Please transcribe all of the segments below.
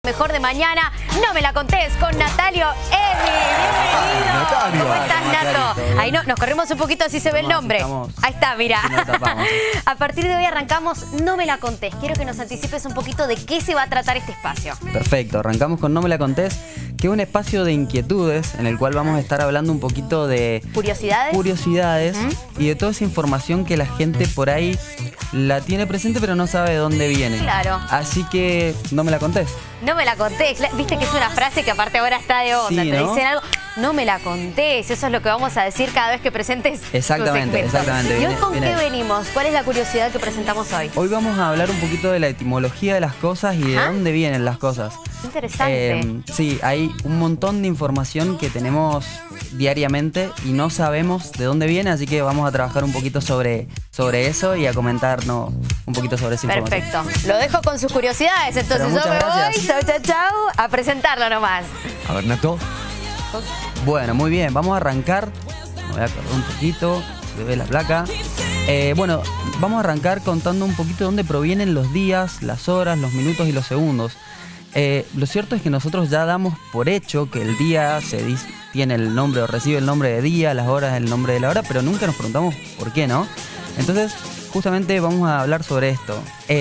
Mejor de mañana, no me la contés con Natalio Emi. Bienvenido. Natalio. ¿Cómo estás, Nato? Ahí no, nos corrimos un poquito si se ve el nombre. Ahí está, mira. A partir de hoy arrancamos No me la contés. Quiero que nos anticipes un poquito de qué se va a tratar este espacio. Perfecto, arrancamos con No me la contés, que es un espacio de inquietudes en el cual vamos a estar hablando un poquito de curiosidades y de toda esa información que la gente por ahí la tiene presente pero no sabe de dónde viene. Claro. Así que no me la contés. No me la contés. Viste que es una frase que aparte ahora está de onda. Sí, Te ¿no? dicen algo, no me la contés. Eso es lo que vamos a decir cada vez que presentes Exactamente, tu segmento. exactamente. ¿Y hoy con Viene. qué venimos? ¿Cuál es la curiosidad que presentamos hoy? Hoy vamos a hablar un poquito de la etimología de las cosas y de dónde vienen las cosas. Interesante. Sí, hay un montón de información que tenemos diariamente y no sabemos de dónde viene, así que vamos a trabajar un poquito sobre eso y a comentarnos un poquito sobre esa información. Perfecto. Lo dejo con sus curiosidades, entonces yo me voy, chau, chau, chau, a presentarlo nomás. A ver, Nato. Bueno, muy bien, vamos a arrancar. Me voy a acordar un poquito, se ve la placa. Bueno, vamos a arrancar contando un poquito de dónde provienen los días, las horas, los minutos y los segundos. Lo cierto es que nosotros ya damos por hecho que el día tiene el nombre o recibe el nombre de día, las horas el nombre de la hora, pero nunca nos preguntamos por qué, ¿no? Entonces, justamente vamos a hablar sobre esto.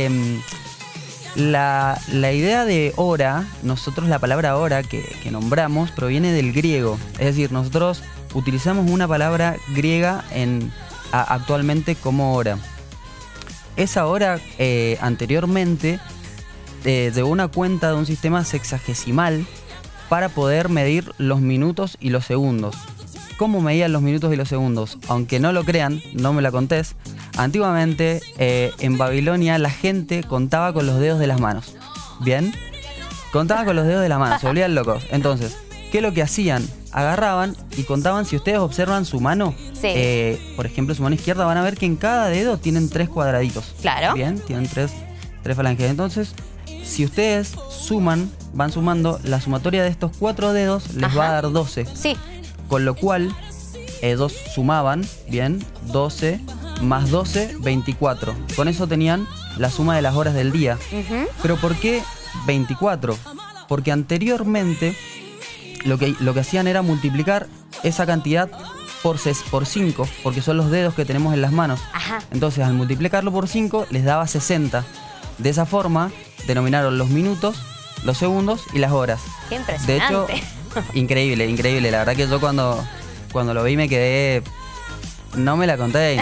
La idea de hora, nosotros la palabra hora que nombramos proviene del griego. Es decir, nosotros utilizamos una palabra griega actualmente como hora. Esa hora anteriormente llevó una cuenta de un sistema sexagesimal para poder medir los minutos y los segundos. ¿Cómo medían los minutos y los segundos? Aunque no lo crean, no me la contés. Antiguamente, en Babilonia, la gente contaba con los dedos de las manos. ¿Bien? Contaba con los dedos de las manos, se volvían locos. Entonces, ¿qué es lo que hacían? Agarraban y contaban. Si ustedes observan su mano, por ejemplo, su mano izquierda, van a ver que en cada dedo tienen 3 cuadraditos. Claro. Bien, tienen tres falanges. Entonces, si ustedes van sumando, la sumatoria de estos 4 dedos les va a dar 12. Sí. Con lo cual, ellos sumaban, bien, 12 más 12, 24. Con eso tenían la suma de las horas del día. ¿Pero por qué 24? Porque anteriormente lo que hacían era multiplicar esa cantidad por 5, porque son los dedos que tenemos en las manos. Entonces, al multiplicarlo por 5, les daba 60. De esa forma, denominaron los minutos, los segundos y las horas. Qué impresionante. De hecho, increíble, increíble. La verdad que yo cuando lo vi me quedé... No me la conté.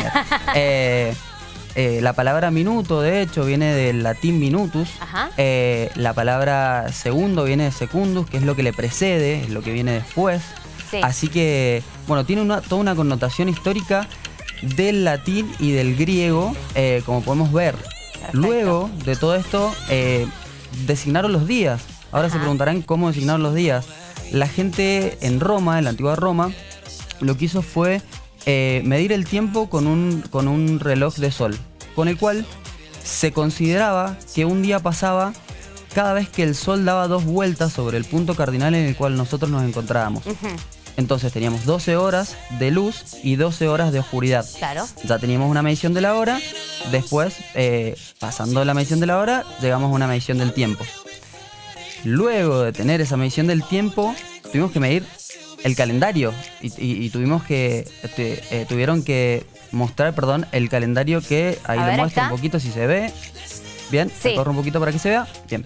La palabra minuto, de hecho, viene del latín minutus. La palabra segundo viene de secundus, que es lo que le precede, es lo que viene después. Así que, bueno, tiene toda una connotación histórica del latín y del griego, como podemos ver. Luego de todo esto, designaron los días. Ahora se preguntarán cómo designaron los días. La gente en Roma, en la antigua Roma, lo que hizo fue medir el tiempo con un reloj de sol, con el cual se consideraba que un día pasaba cada vez que el sol daba 2 vueltas sobre el punto cardinal en el cual nosotros nos encontrábamos. Entonces teníamos 12 horas de luz y 12 horas de oscuridad. Claro. Ya teníamos una medición de la hora. Después, pasando la medición de la hora, llegamos a una medición del tiempo. Luego de tener esa medición del tiempo, tuvimos que medir el calendario y tuvieron que mostrar, el calendario que ahí le muestro un poquito si se ve. Bien, corro un poquito para que se vea. Bien.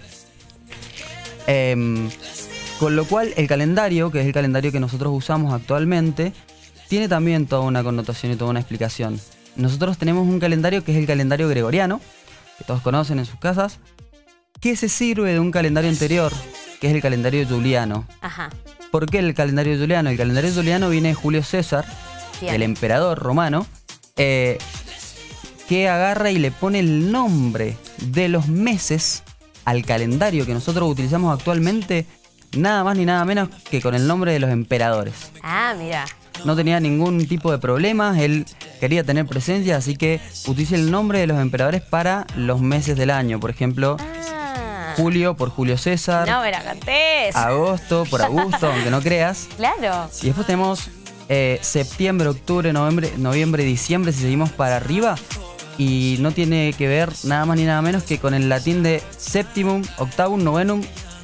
Con lo cual, el calendario, que es el calendario que nosotros usamos actualmente, tiene también toda una connotación y toda una explicación. Nosotros tenemos un calendario que es el calendario gregoriano, que todos conocen en sus casas, que se sirve de un calendario anterior, que es el calendario juliano. ¿Por qué el calendario juliano? El calendario juliano viene de Julio César, el emperador romano, que agarra y le pone el nombre de los meses al calendario que nosotros utilizamos actualmente, nada más ni nada menos que con el nombre de los emperadores. Mira. No tenía ningún tipo de problemas, él quería tener presencia, así que utiliza el nombre de los emperadores para los meses del año. Por ejemplo, Julio por Julio César. No me la contés. Agosto por Augusto, aunque no creas. Claro. Y después tenemos septiembre, octubre, noviembre, diciembre, si seguimos para arriba. Y no tiene que ver nada más ni nada menos que con el latín de septimum, octavum, novenum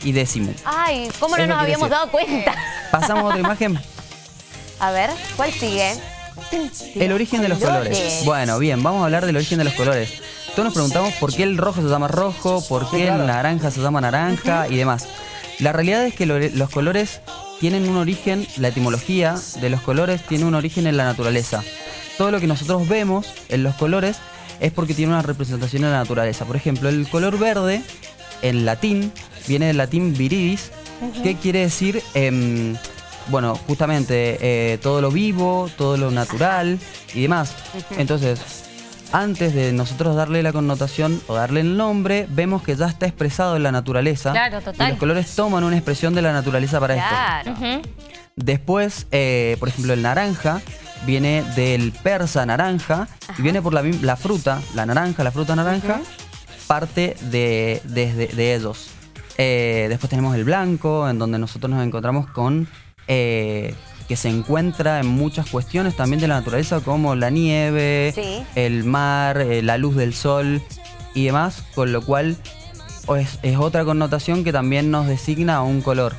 y décimo. Ay, ¿cómo no nos habíamos dado cuenta? Pasamos a otra imagen. A ver, ¿cuál sigue? El origen de los colores. Bueno, bien, vamos a hablar del origen de los colores. Todos nos preguntamos por qué el rojo se llama rojo, por qué el naranja se llama naranja y demás. La realidad es que los colores tienen un origen, la etimología de los colores tiene un origen en la naturaleza. Todo lo que nosotros vemos en los colores es porque tiene una representación en la naturaleza. Por ejemplo, el color verde en latín viene del latín viridis, que quiere decir, bueno, justamente todo lo vivo, todo lo natural y demás. Entonces, antes de nosotros darle la connotación o darle el nombre, vemos que ya está expresado en la naturaleza. Claro, total. Y los colores toman una expresión de la naturaleza para esto. Después, por ejemplo, el naranja viene del persa naranja y viene por la fruta, la naranja, la fruta naranja, parte de ellos. Después tenemos el blanco, en donde nosotros nos encontramos con que se encuentra en muchas cuestiones también de la naturaleza, como la nieve, el mar, la luz del sol y demás, con lo cual es otra connotación que también nos designa a un color.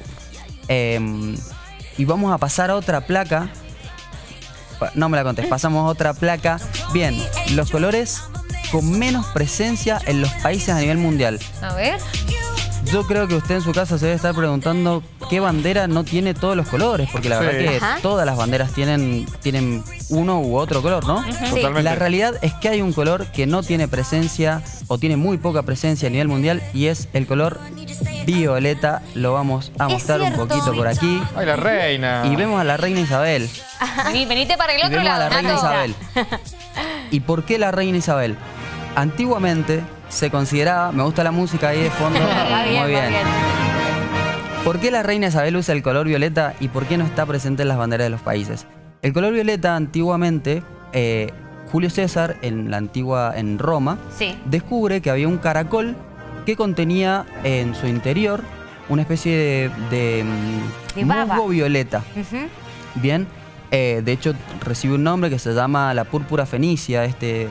Y vamos a pasar a otra placa. No me la contés, pasamos a otra placa. Bien, los colores con menos presencia en los países a nivel mundial. A ver. Yo creo que usted en su casa se debe estar preguntando qué bandera no tiene todos los colores, porque la verdad que todas las banderas tienen uno u otro color, ¿no? La realidad es que hay un color que no tiene presencia o tiene muy poca presencia a nivel mundial y es el color violeta. Lo vamos a mostrar un poquito por aquí. ¡Ay, la reina! Y vemos a la reina Isabel. Venite para el otro lado. A la reina Isabel. ¿Y por qué la reina Isabel? Antiguamente se consideraba, me gusta la música ahí de fondo, muy bien. ¿Por qué la reina Isabel usa el color violeta y por qué no está presente en las banderas de los países? El color violeta antiguamente, Julio César en Roma, descubre que había un caracol que contenía en su interior una especie de musgo violeta. Bien. De hecho, recibe un nombre que se llama la púrpura fenicia, este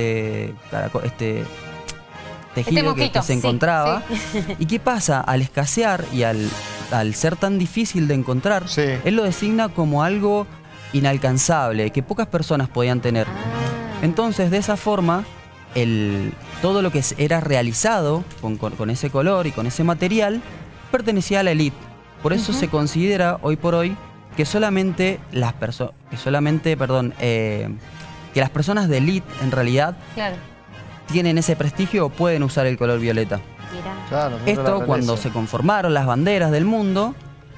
tejido que se encontraba. ¿Y qué pasa? Al escasear y al ser tan difícil de encontrar, él lo designa como algo inalcanzable, que pocas personas podían tener. Entonces, de esa forma, todo lo que era realizado con ese color y con ese material pertenecía a la élite. Por eso se considera hoy por hoy que solamente las personas de élite en realidad tienen ese prestigio o pueden usar el color violeta. Esto cuando se conformaron las banderas del mundo,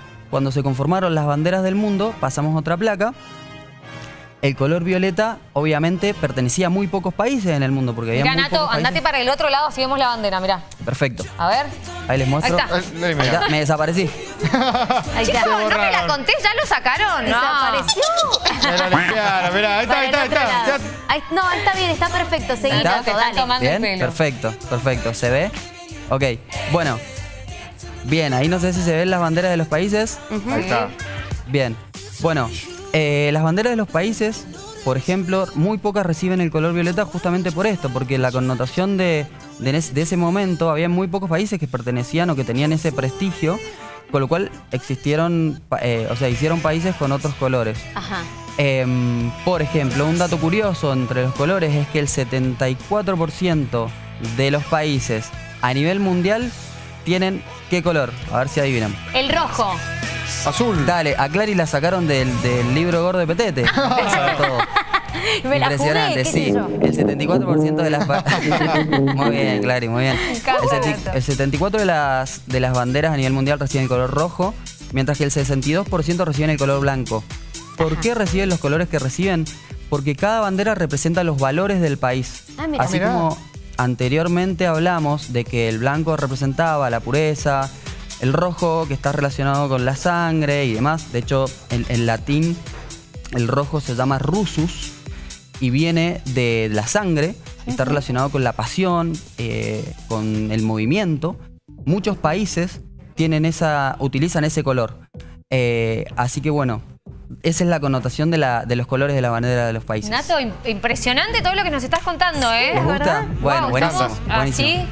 pasamos a otra placa. El color violeta, obviamente, pertenecía a muy pocos países en el mundo. Porque había muy pocos países. Andate para el otro lado, así vemos la bandera, mirá. Perfecto. A ver. Ahí les muestro. Ahí está. Me desaparecí. Ahí está. Chicos, no me la conté, ya lo sacaron. Desapareció. Mirá, ahí está. No, está bien, está perfecto. Seguí, Tato, dale. Bien, perfecto. ¿Se ve? Ok, bueno. Bien, ahí no sé si se ven las banderas de los países. Ahí está. Bien, bueno. Las banderas de los países, por ejemplo, muy pocas reciben el color violeta justamente por esto, porque la connotación de ese momento, había muy pocos países que pertenecían o que tenían ese prestigio, con lo cual hicieron países con otros colores. Por ejemplo, un dato curioso entre los colores es que el 74% de los países a nivel mundial tienen ¿qué color? A ver si adivinan. El rojo. Azul. Dale, a Clary la sacaron del libro gordo de Petete. Me la impresionante, jugué, el 74% de las... Muy bien, Clary, muy bien. El 74% de las banderas a nivel mundial reciben el color rojo, mientras que el 62% reciben el color blanco. ¿Por qué reciben los colores que reciben? Porque cada bandera representa los valores del país. Así como anteriormente hablamos de que el blanco representaba la pureza, el rojo que está relacionado con la sangre y demás. De hecho, en latín el rojo se llama rusus y viene de la sangre. Está relacionado con la pasión, con el movimiento. Muchos países utilizan ese color. Así que bueno, esa es la connotación de los colores de la bandera de los países. Nato, impresionante todo lo que nos estás contando, ¿eh? ¿Les gusta? Bueno, buenísimo. Buenísimo. Así,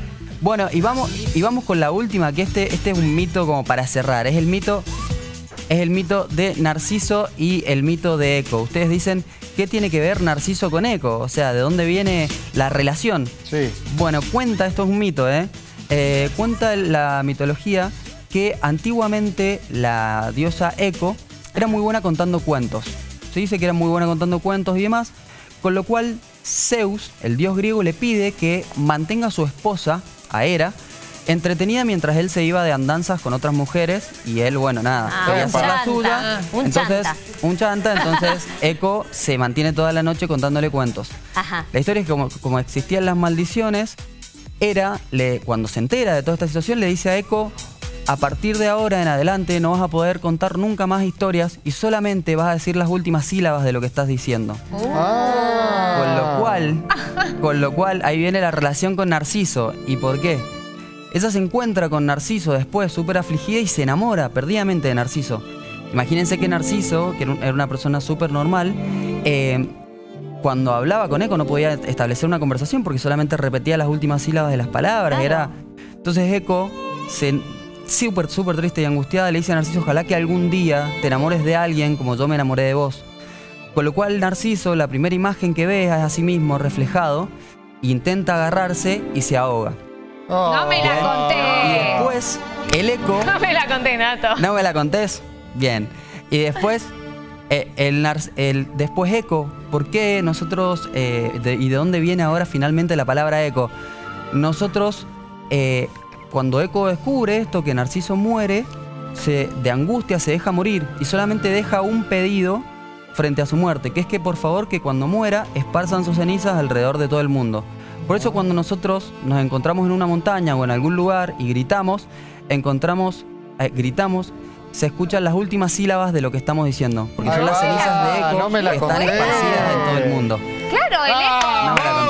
Bueno, y vamos con la última, que este es un mito como para cerrar. Es el mito de Narciso y el mito de Eco. Ustedes dicen, ¿qué tiene que ver Narciso con Eco? O sea, ¿de dónde viene la relación? Sí. Bueno, esto es un mito, cuenta la mitología que antiguamente la diosa Eco era muy buena contando cuentos. Se dice que era muy buena contando cuentos y demás, con lo cual Zeus, el dios griego, le pide que mantenga a su esposa, a Hera, entretenida mientras él se iba de andanzas con otras mujeres y él, bueno, nada, quería hacer la suya. Un chanta. Entonces Eco se mantiene toda la noche contándole cuentos. Ajá. La historia es que como existían las maldiciones, Hera, cuando se entera de toda esta situación, le dice a Eco: a partir de ahora en adelante no vas a poder contar nunca más historias y solamente vas a decir las últimas sílabas de lo que estás diciendo. Con lo cual ahí viene la relación con Narciso. ¿Y por qué? Ella se encuentra con Narciso después, súper afligida, y se enamora perdidamente de Narciso. Imagínense que Narciso, que era una persona súper normal, cuando hablaba con Eco no podía establecer una conversación porque solamente repetía las últimas sílabas de las palabras. Claro. Entonces Eco, súper triste y angustiada, le dice a Narciso: ojalá que algún día te enamores de alguien como yo me enamoré de vos. Con lo cual Narciso, la primera imagen que ve es a sí mismo reflejado, intenta agarrarse y se ahoga. No me la conté. Y después el Eco... No me la conté, Nato. ¿No me la contés? Bien. Y después, después Eco, ¿por qué nosotros... y de dónde viene ahora finalmente la palabra Eco? Nosotros, cuando Eco descubre esto, que Narciso muere, de angustia se deja morir y solamente deja un pedido frente a su muerte, que es que por favor que cuando muera esparzan sus cenizas alrededor de todo el mundo. Por eso cuando nosotros nos encontramos en una montaña o en algún lugar y gritamos, se escuchan las últimas sílabas de lo que estamos diciendo, porque son las cenizas de Eco que están esparcidas en todo el mundo. Claro, el Eco.